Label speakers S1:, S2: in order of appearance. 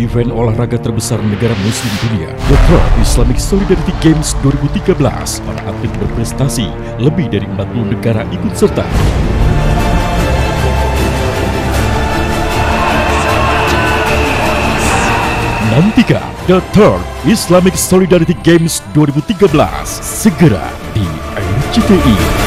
S1: event olahraga terbesar negara muslim dunia, The Third Islamic Solidarity Games 2013. Para atlet berprestasi, lebih dari 40 negara ikut serta. Nantikan The Third Islamic Solidarity Games 2013 segera di RCTI.